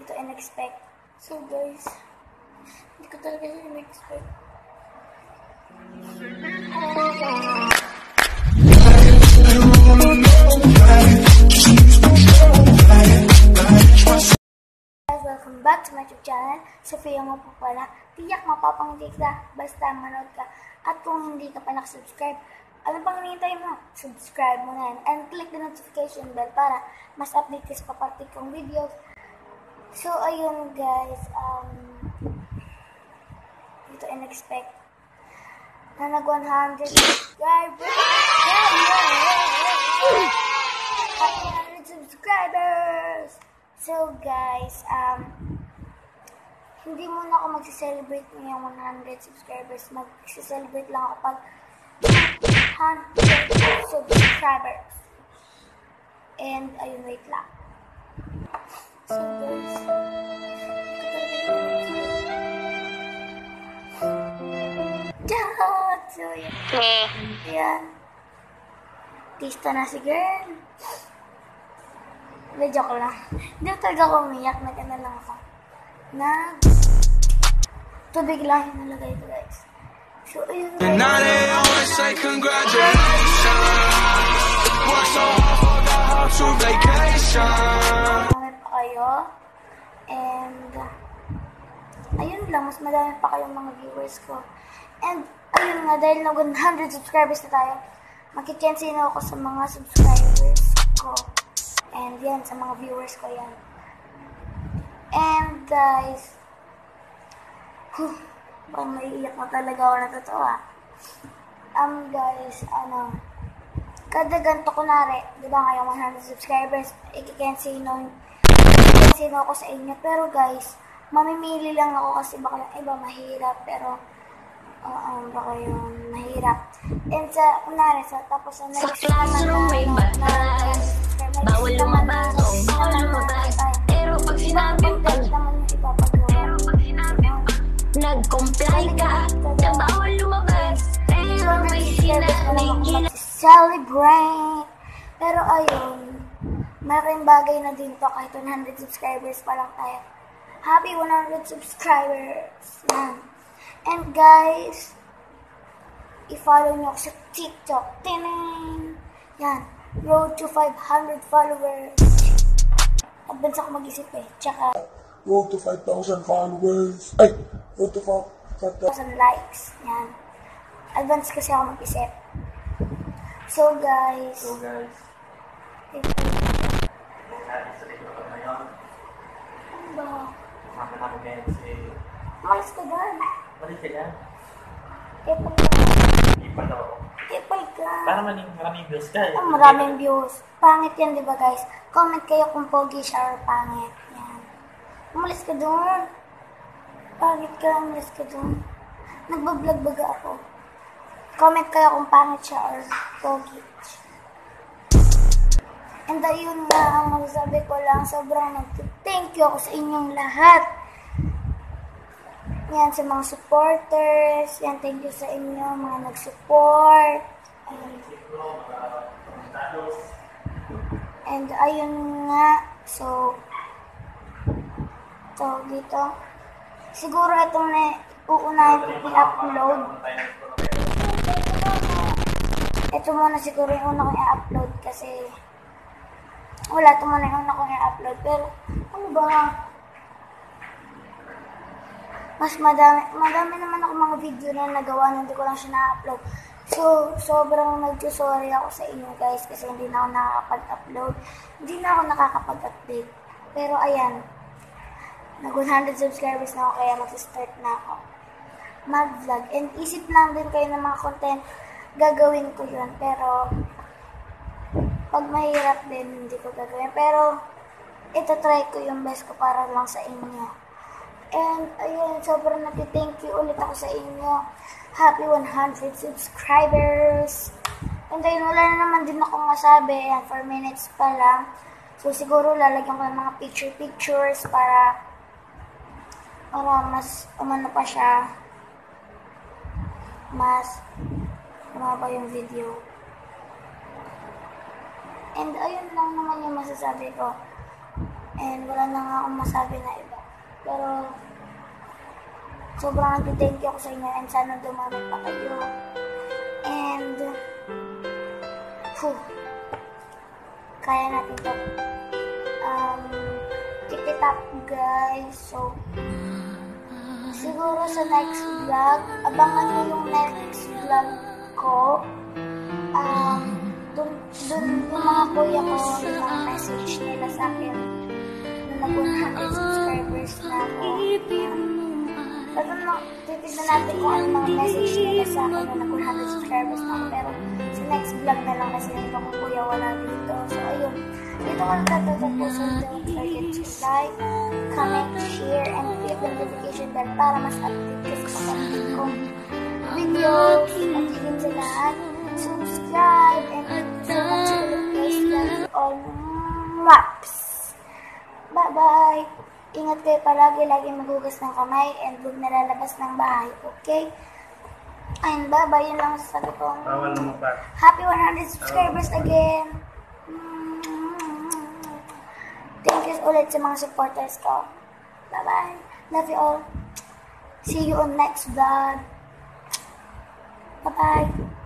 to in-expect. So guys, hindi ko talaga siya in-expect. Welcome back to my YouTube channel. Sofia nga po pala. Tiyak mapapangiti ka basta manood ka. At kung hindi ka pa nakasubscribe, ano pang hinihintay mo? Subscribe mo na yan. And click the notification bell para mas update ka sa papartig kong videos. So, ayun guys. Dito in-expect na nag 100 subscribers. Happy 100 subscribers! So guys, hindi muna ako magse-celebrate ngayong 100 subscribers. Magse-celebrate lang ako pag 100 subscribers. And ayun, wait lang. So guys, so yan. Tista na si girl. Hindi, joke lang. Hindi talaga ako umiyak. Nag-ano lang ako. Tubig lang yung nalagay ko, guys. So, ayun guys. Now they always say congratulations. Work so hard, forgot how to vacation. Marami pa kayo. And, ayun lang. Mas madami pa kayong mga viewers ko. And, ayun nga, dahil na 100 subscribers na tayo, makikensino ako sa mga subscribers ko. And yan, sa mga viewers ko yan. And guys, parang maiiyak na talaga ako na totoo guys, kada ganito kunwari, di ba ngayong 100 subscribers, ikikensino ako sa inyo. Pero guys, mamimili lang ako kasi baka yung iba mahirap, pero baka yung mahirap. And sa, kunwari, tapos sa next bawal lumabas, pero pag sinabi nag-comply ka, na bawal lumabas, pero may sinabi celebrate. Pero ayun, malaking bagay na din to kahit 100 subscribers pa lang tayo. Happy 100 subscribers. Yan. And guys, i-follow nyo ako sa TikTok. Tining! Yan. Road to 500 followers. Advance ako mag-isip Tsaka, Road to 5,000 followers. Ay! Road to 5,000 likes. Yan. Advance kasi ako mag-isip. So guys. Ano ba? Malis ka dyan. Ipal ka. Para maraming views ka. Maraming views. Pangit yan, di ba guys? Comment kayo kung pogi siya or pangit. Yan. Umalis ka doon. Pangit ka, umalis ka doon. Nagbablog baga ako. Comment kayo kung pangit siya or pogi. And ayun nga, ang masasabi ko lang, sobrang nag-thank you ako sa inyong lahat. Yan, sa mga supporters. Yan, thank you sa inyo, mga nag-support. And ayun nga, so, dito. Siguro itong uunahin ko i-upload. Ito muna siguro yung una kong i-upload kasi wala, ito muna yung una kong i-upload. Pero, ano ba? Mas madami naman ako mga video na nagawa na hindi ko lang siya na-upload. So, sobrang nag-sorry ako sa inyo guys kasi hindi na ako nakakapag-upload. Hindi na ako nakakapag-update. Pero ayan, nag 100 subscribers na ako kaya mag-start na ako mag-vlog. And isip lang din kayo ng mga content, gagawin ko yun. Pero, pag mahirap din, hindi ko gagawin. Pero, try ko yung best ko para lang sa inyo. And, ayun, sobrang nag-thank you ulit ako sa inyo. Happy 100 subscribers! And ayun, wala na naman din akong masabi. Ayan, 4 minutes pa lang. So, siguro lalagyan ko ng mga pictures para mas umano pa siya. Mas umaba yung video. And ayun lang naman yung masasabi ko. And wala na nga akong masabi na iba. Pero, sobrang nag-thank you ako sa inyo and sana dumami pa kayo. And, kaya natin to. Keep it up, guys. So, siguro sa next vlog, abangan nyo yung next vlog ko. Dun yung mga kuya ko, yung mga message nila sa akin na nag-100 subscribers na ako. Titignan natin kung ano mga message nila sa akin na nag-100 subscribers na ako. Pero sa next vlog na lang kasi yung ibang kuya wala dito. So, ayun. Dito ko natatapusin. Don't forget to like, comment, share, and click the notification bell para mas update ka sa pag-upload kong videos. At higit sa lahat, subscribe, and thank you so much for the place. Love you all. Maps! Bye-bye! Ingat kayo palagi, lagi maghugas ng kamay, and huwag nalalabas ng bahay, okay? And bye-bye, yun lang sasabi ko. Bawal lumabas. Happy 100 subscribers again! Thank you ulit sa mga supporters ko. Bye-bye! Love you all! See you on next vlog! Bye-bye!